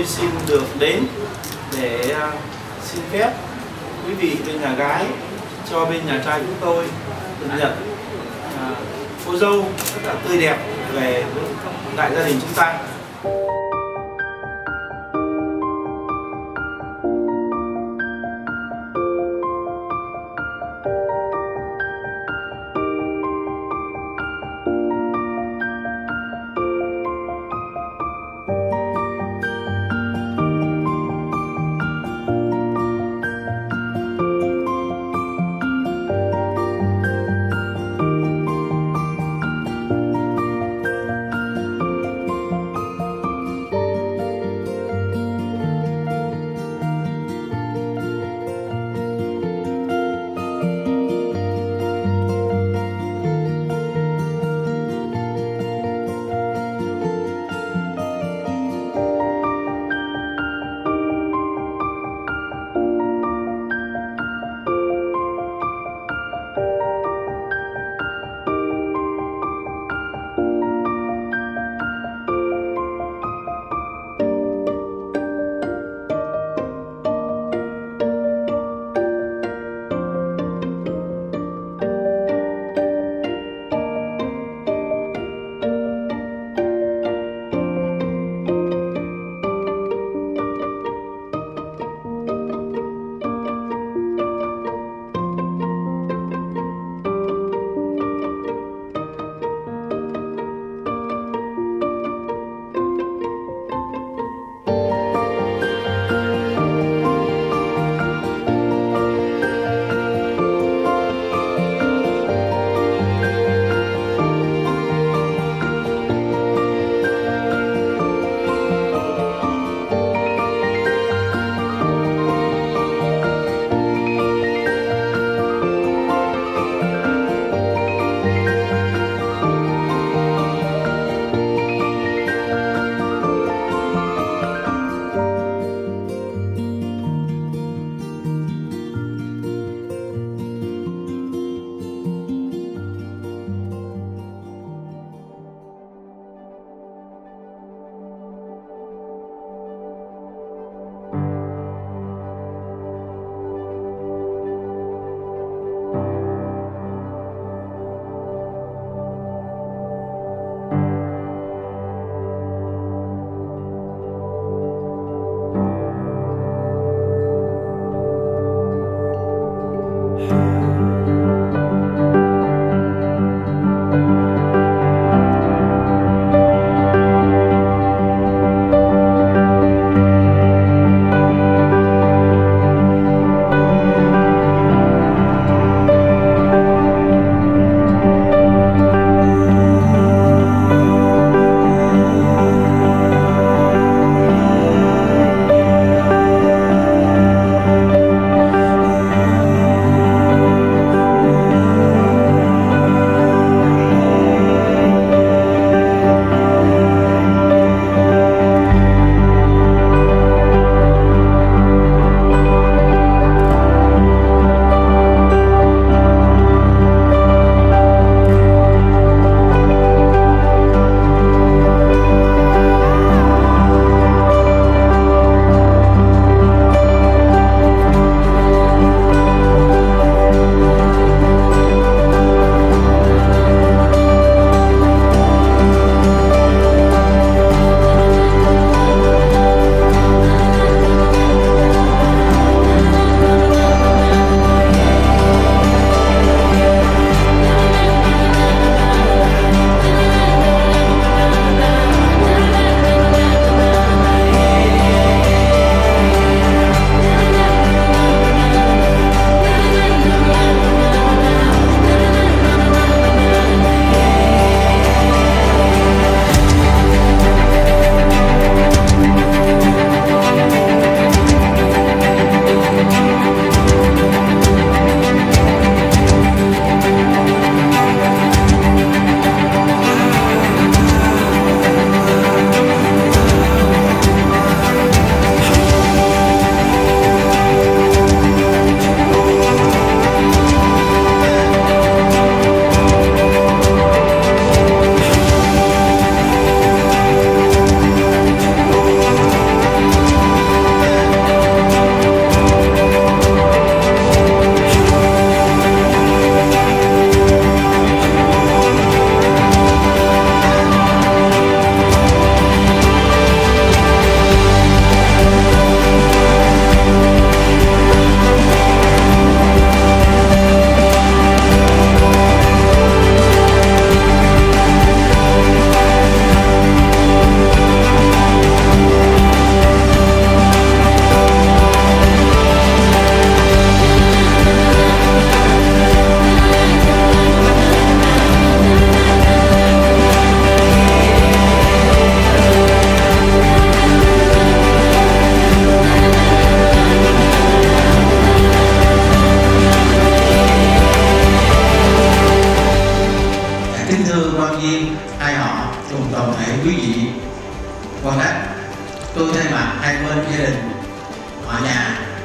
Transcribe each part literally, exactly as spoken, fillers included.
xin được đến để xin phép quý vị bên nhà gái cho bên nhà trai chúng tôi được nhận à, cô dâu rất là tươi đẹp về với đại gia đình chúng ta.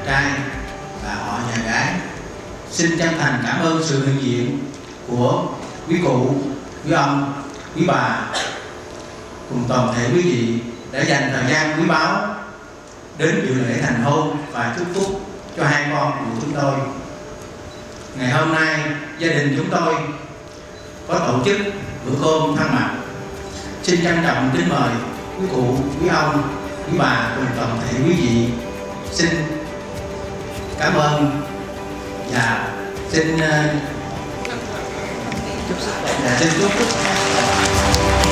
trai và họ nhà gái xin chân thành cảm ơn sự hiện diện của quý cụ, quý ông, quý bà cùng toàn thể quý vị đã dành thời gian quý báu đến dự lễ thành hôn và chúc phúc cho hai con của chúng tôi. Ngày hôm nay gia đình chúng tôi có tổ chức bữa cơm thân mật. Xin trân trọng kính mời quý cụ, quý ông, quý bà cùng toàn thể quý vị. Xin cảm ơn và xin uh, chúc sức khỏe. Xin chúc phúc.